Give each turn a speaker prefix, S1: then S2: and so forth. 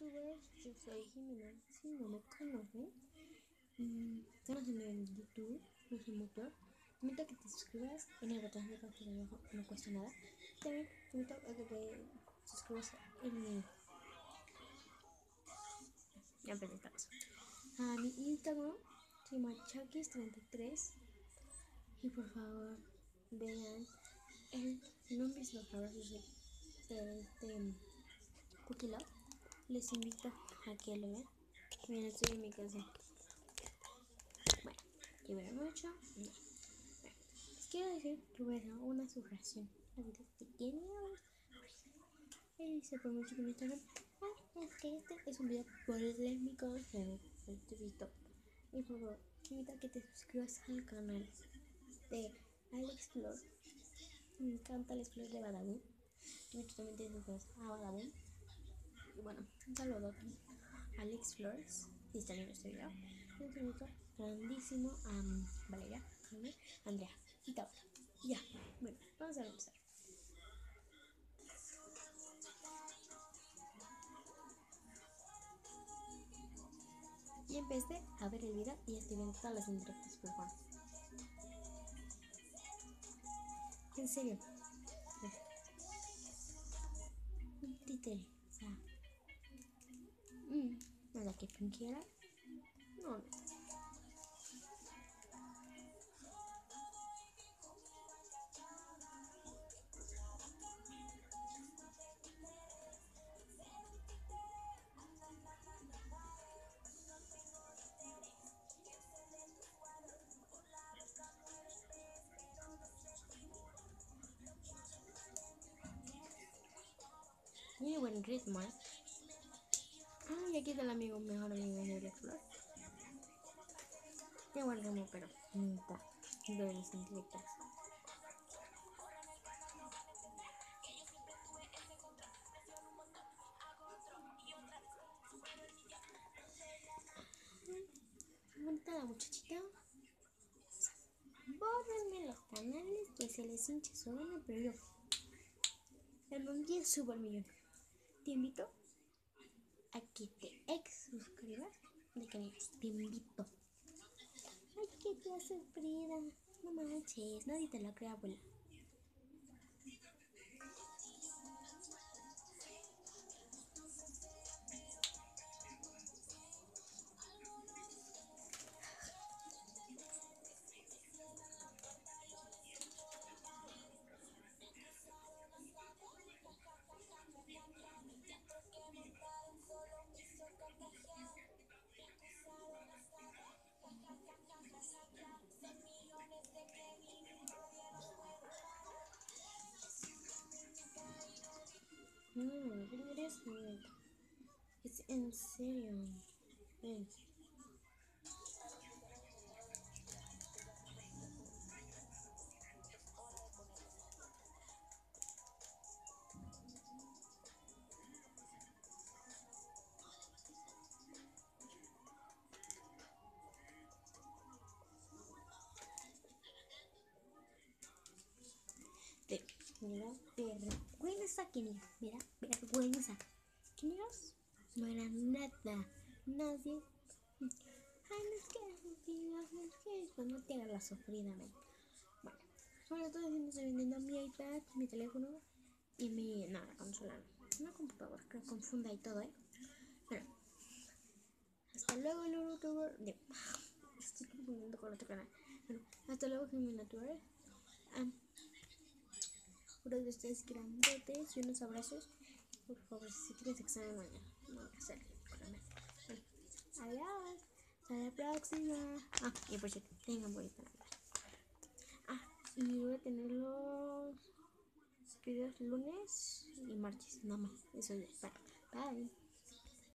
S1: youtubers, yo soy Jimena, si no me conocen, estamos en YouTube, no soy motor. Te invito a que te suscribas en el botón de abajo, no cuesta nada. También te invito a que te suscribas en mi... Ya empecé esta cosa. A mi Instagram se llama Chakis33 y por favor vean no han visto los abrazos de Cookie Love. Les invito a que lo vean. Miren, estoy en mi casa. Bueno, llevaré mucho. No. Bueno, les quiero decir que voy a hacer una subración. La vida pequeña. Y dice por mucho que me están. Es que este es un video polémico. Pero te visto. Y por favor, te invito a que te suscribas al canal de Alex Flor. Me encanta Alex Flor de Badabun. Te invito también a que te suscribas a Badabun. Y bueno, un saludo a Alex Flores, si están viendo este video. Un saludo grandísimo a Valeria, Andrea y Tabata. Ya, bueno, vamos a empezar. Y empecé a ver el video y estoy viendo todas las indirectas, por favor. En serio. Un títere, o sea. Nada que fingiera. No. Muy buen ritmo, ¿eh? Y aquí está el amigo, mejor amigo de Alex Flor. Qué buen ritmo, pero neta, de las indirectas. Bonita la muchachita. Bórrenme los canales que se les hinche su gana, pero yo en un día subo al millón. Te invito a que te suscribas de canales. Te invito. Ay, qué clase Frida. No manches, nadie te la crea, abuela. Es en serio. Ven. Mira, vergüenza que mira, vergüenza. ¿Quiénes? No era nada, nadie. Ay, no es que pues no te hagas la sufrida, ven. Bueno, sobre todo estoy vendiendo mi iPad, mi teléfono y mi, no, la consola, una computadora, que confunda y todo, Bueno, hasta luego, youtuber. Estoy confundiendo con otro canal. Bueno, hasta luego, Jimena Tour. Unos de ustedes grandotes y unos abrazos. Por favor, si tienes examen mañana, no voy a hacer. Bueno, adiós. Hasta la próxima. Y por cierto, tengan bonita Navidad. Y voy a tener los videos lunes y martes, nada más. Eso ya. Bye.